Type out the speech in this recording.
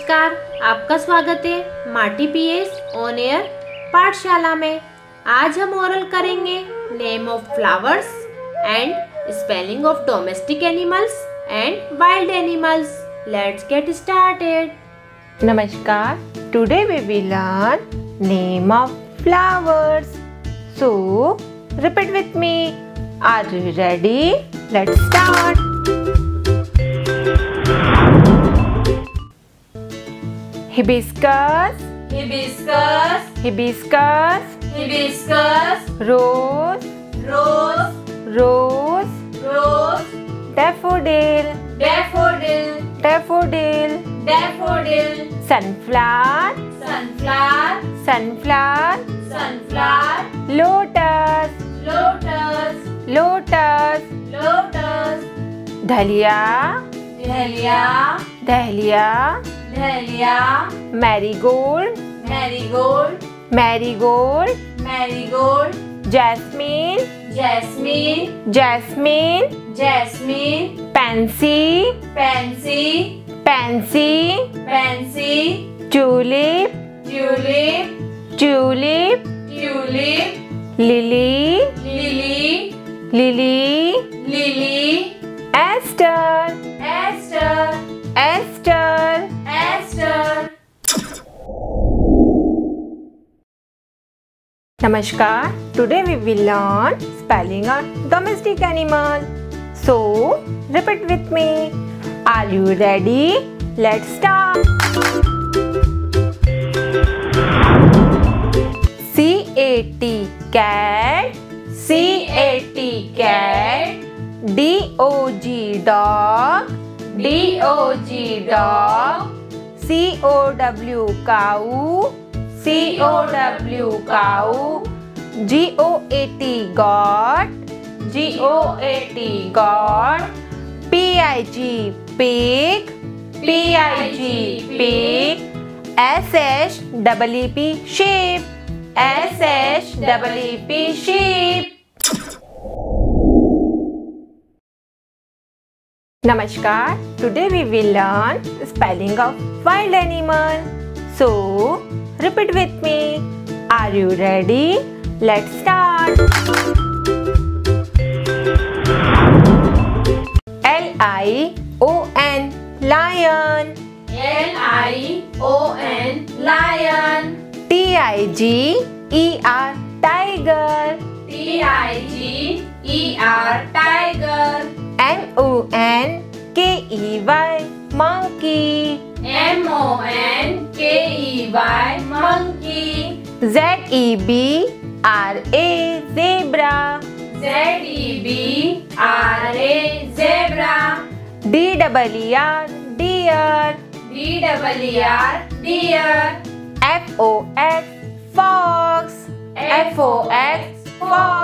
नमस्कार, आपका स्वागत है माटी पीएस ऑन एयर पाठशाला में। आज हम ओरल करेंगे name of flowers and spelling of domestic animals and wild animals. Let's get started. Namaskar. Today we will learn name of flowers. So repeat with me. Are you ready? Let's start. Hibiscus, hibiscus, hibiscus, hibiscus, rose, rose, rose, rose, daffodil, daffodil, daffodil, daffodil, sunflower, sunflower, sunflower, sunflower, lotus, lotus, lotus, lotus, dahlia, dahlia, dahlia, dahlia, marigold, marigold, marigold, marigold, jasmine, jasmine, jasmine, jasmine, pansy, pansy, pansy, pansy, tulip, tulip, tulip, tulip, lily, lily, lily, lily, aster, aster, aster. aster. Namaskar. Today we will learn spelling of domestic animal. So repeat with me. Are you ready? Let's start. C-A-T cat, C-A-T cat, D-O-G dog, D-O-G dog, C-O-W cow, C-O-W cow, G-O-A-T goat, G-O-A-T goat, P-I-G pig, P-I-G pig, S-H-E-E-P sheep, S-H-E-E-P sheep. Namaskar. Today we will learn spelling of wild animal. So repeat with me. Are you ready? Let's start. L-I-O-N lion, L-I-O-N lion, T-I-G-E-R tiger, T-I-G-E-R tiger, M-O-N-K-E-Y monkey, M-O-N-K-E-Y monkey, Z-E-B-R-A zebra, Z-E-B-R-A zebra, D-E-E-R deer, D-E-E-R deer, F-O-X fox, F-O-X fox,